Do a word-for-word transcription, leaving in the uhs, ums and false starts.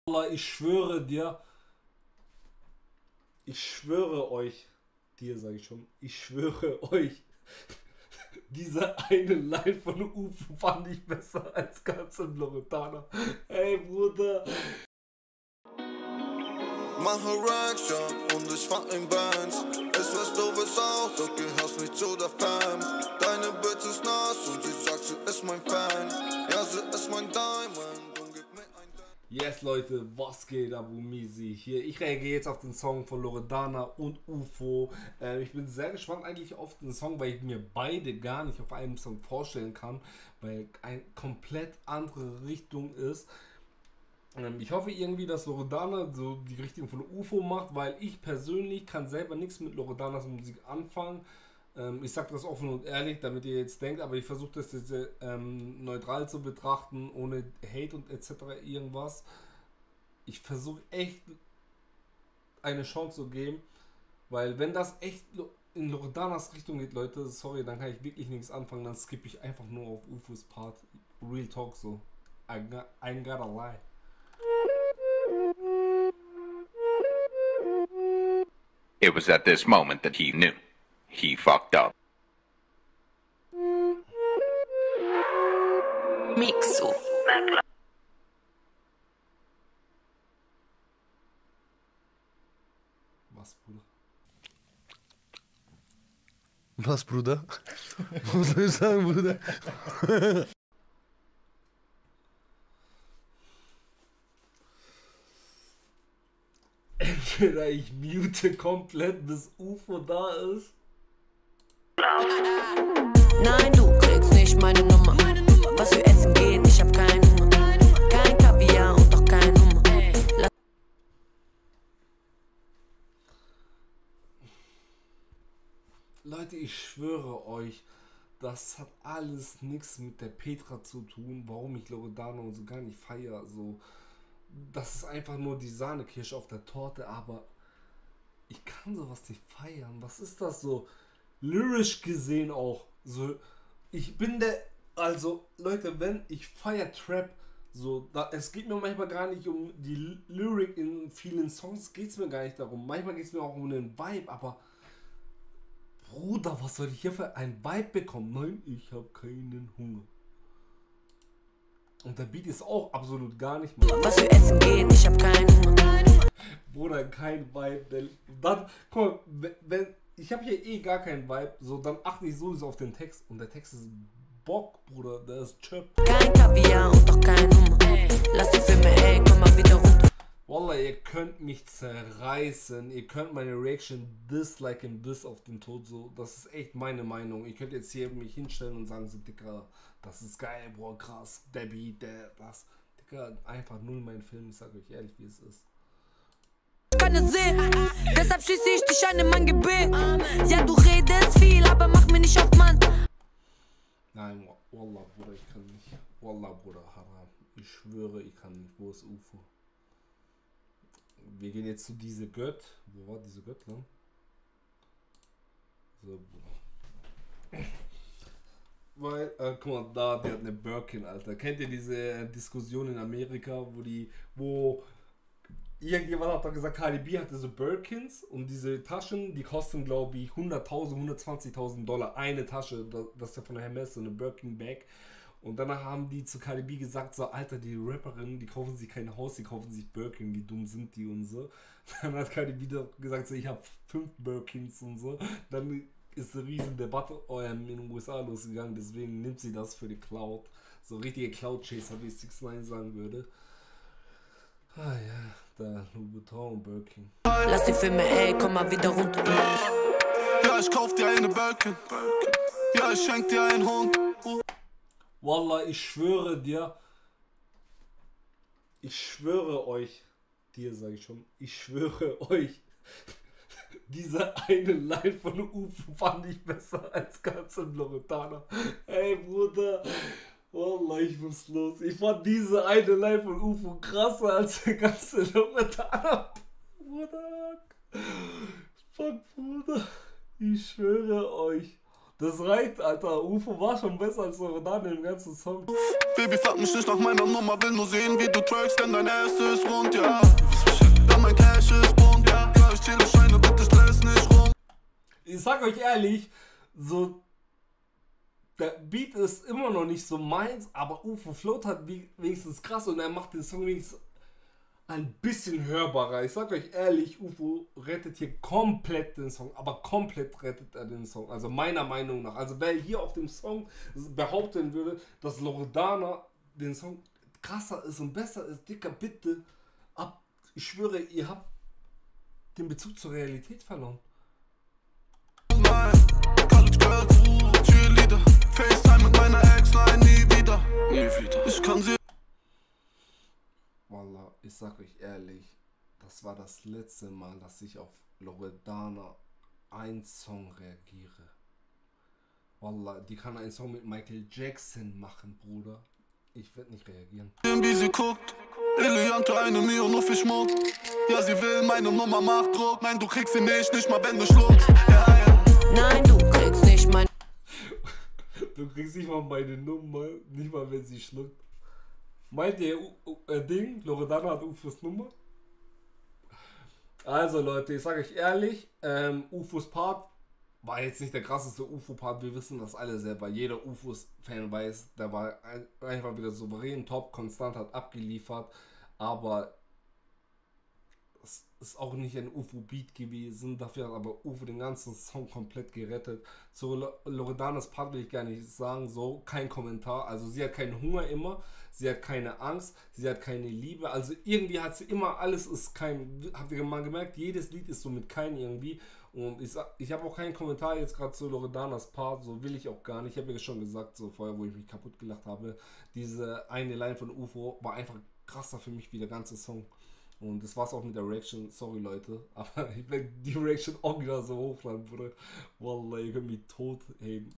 Ich schwöre dir, ich schwöre euch, dir sage ich schon, ich schwöre euch, diese eine Line von U F O fand ich besser als ganz im Loredana. Ey Bruder. Mache Racks, ja, und ich fahr in Bands. Ich weiß, du willst auch, doch gehörst nicht zu der Fam. Deine Bitch ist nass und sie sagt, sie ist mein Fan. Ja, sie ist mein Diamond und gib mir ein Diamond. Yes Leute, was geht ab, Umisi hier? Ich reagiere jetzt auf den Song von Loredana und U F O. Äh, ich bin sehr gespannt eigentlich auf den Song, weil ich mir beide gar nicht auf einem Song vorstellen kann, weil eine komplett andere Richtung ist. Ähm, ich hoffe irgendwie, dass Loredana so die Richtung von U F O macht, weil ich persönlich kann selber nichts mit Loredanas Musik anfangen. Ähm, ich sage das offen und ehrlich, damit ihr jetzt denkt, aber ich versuche das jetzt ähm, neutral zu betrachten, ohne Hate und et cetera irgendwas. Ich versuche echt eine Chance zu geben, weil wenn das echt in Loredanas Richtung geht, Leute, sorry, dann kann ich wirklich nichts anfangen, dann skippe ich einfach nur auf U F Os Part. Real Talk so. I, got, I ain't gotta lie. It was at this moment that he knew. He fucked up. Mixo. Was, Bruder? Was, Bruder? Was soll ich sagen, Bruder? Entweder ich mute komplett, bis U F O da ist. Nein, du kriegst nicht meine Nummer. Was für Essen geht, ich hab keinen Hunger. Kein Kaviar und doch kein Hummer. Lass Leute, ich schwöre euch, das hat alles nichts mit der Petra zu tun, warum ich Loredana und so gar nicht feiere. So, das ist einfach nur die Sahnekirsche auf der Torte, aber ich kann sowas nicht feiern. Was ist das so? Lyrisch gesehen auch. So, ich bin der, also Leute, wenn ich feiere Trap, so, da, es geht mir manchmal gar nicht um die Lyrik in vielen Songs, geht es mir gar nicht darum. Manchmal geht es mir auch um den Vibe, aber Bruder, was soll ich hier für ein Vibe bekommen? Nein, ich habe keinen Hunger. Und der Beat ist auch absolut gar nicht mal. was für Essen geht, ich hab keinen Hunger. Bruder, kein Vibe. Der, dann, guck mal, wenn, ich habe hier eh gar keinen Vibe, so dann achte ich sowieso auf den Text. Und der Text ist Bock, Bruder, der ist Chöp. Kein Kaviar und doch kein Hummer. Lass die Filme, ey, komm mal wieder runter. Wallah, ihr könnt mich zerreißen. Ihr könnt meine Reaction disliken bis auf den Tod. So, das ist echt meine Meinung. Ihr könnt jetzt hier mich hinstellen und sagen so, Dicker, das ist geil, boah, krass, der Beat, der, das. Dicker, einfach null mein Film. Ich sag euch ehrlich, wie es ist. Keine See, deshalb schieße ich dich an in mein Gebet. Ja, du redest viel, aber mach mir nicht auf, Mann. Nein, Wallah, Bruder, ich kann nicht. Wallah, Bruder, haram. Ich schwöre, ich kann nicht. Wo ist U F O? Wir gehen jetzt zu diese Gött. Wo war diese Gött, ne? So, Bruder. Weil, äh, guck mal, da, der hat eine Birkin, Alter. Kennt ihr diese äh, Diskussion in Amerika, wo die, wo irgendjemand hat doch gesagt, Cardi B hatte so Birkins und diese Taschen, die kosten, glaube ich, hunderttausend, hundertzwanzigtausend Dollar eine Tasche. Das ist ja von der Hermes, so eine Birkin Bag. Und danach haben die zu Cardi B gesagt, so, Alter, die Rapperinnen, die kaufen sich kein Haus, die kaufen sich Birkin, wie dumm sind die und so. Dann hat Cardi B doch gesagt, so, ich habe fünf Birkins und so. Dann ist eine riesen Debatte ähm, in den U S A losgegangen, deswegen nimmt sie das für die Cloud. So richtige Cloud-Chaser, wie six ix neun sagen würde. Ah ja, da Louis Vuitton und Birkin. Lass die Filme, ey, komm mal wieder runter. Ja, ich kauf dir eine Birkin. Ja, ich schenk dir einen Hund. Wallah, ich schwöre dir, ich schwöre euch, dir sage ich schon, ich schwöre euch, diese eine Line von U F O fand ich besser als ganz im Loredana. Ey Bruder, Wallah, ich muss los. Ich fand diese eine Line von U F O krasser als der ganze Loredana. Bruder, fuck Bruder, ich schwöre euch. Das reicht, Alter. U F O war schon besser als Loredana im ganzen Song. Baby, frag mich nicht nach meiner Nummer, will nur sehen, wie du trackst, denn dein Ass ist rund, ja. Da mein Cash ist bunt, ja. Ja, ich zähle Scheine, bitte stress nicht rum. Ich sag euch ehrlich, so, der Beat ist immer noch nicht so meins, aber U F O float hat wenigstens krass und er macht den Song wenigstens ein bisschen hörbarer. Ich sag euch ehrlich, U F O rettet hier komplett den Song, aber komplett rettet er den Song. Also meiner Meinung nach. Also wer hier auf dem Song behaupten würde, dass Loredana den Song krasser ist und besser ist, Dicker, bitte ab. Ich schwöre, ihr habt den Bezug zur Realität verloren. Nein, College Girls, Cheerleader, FaceTime mit meiner Ex, nein, nie wieder. Nie wieder. Ich kann sie. Wallah, ich sag euch ehrlich, das war das letzte Mal, dass ich auf Loredana einen Song reagiere. Wallah, die kann einen Song mit Michael Jackson machen, Bruder. Ich werde nicht reagieren. Wie sie guckt, Eliante eine Mio, nur für Schmuck. Ja, sie will meine Nummer, macht Druck. Nein, du kriegst sie nicht, nicht mal wenn du schluckst. Ja, ja. Nein, du kriegst nicht mein. Du kriegst nicht mal meine Nummer, nicht mal wenn sie schluckt. Meint ihr äh, Ding, Loredana hat U F Os Nummer? Also Leute, ich sage euch ehrlich, ähm, U F Os Part war jetzt nicht der krasseste U F O-Part, wir wissen das alle selber. Jeder U F Os-Fan weiß, der war ein, einfach wieder souverän, top, konstant, hat abgeliefert, aber es ist auch nicht ein U F O-Beat gewesen, dafür hat aber U F O den ganzen Song komplett gerettet. Zu Loredanas Part will ich gar nicht sagen, so, kein Kommentar, also sie hat keinen Hunger immer, sie hat keine Angst, sie hat keine Liebe, also irgendwie hat sie immer, alles ist kein, habt ihr mal gemerkt, jedes Lied ist so mit kein irgendwie. Und ich, ich habe auch keinen Kommentar jetzt gerade zu Loredanas Part, so will ich auch gar nicht. Ich habe ja schon gesagt, so vorher, wo ich mich kaputt gelacht habe, diese eine Line von U F O war einfach krasser für mich wie der ganze Song. Und das war's auch mit der Reaction, sorry Leute, aber ich werde die Reaction auch wieder so hochladen, Bruder. Wallah, ihr könnt mich tot heben.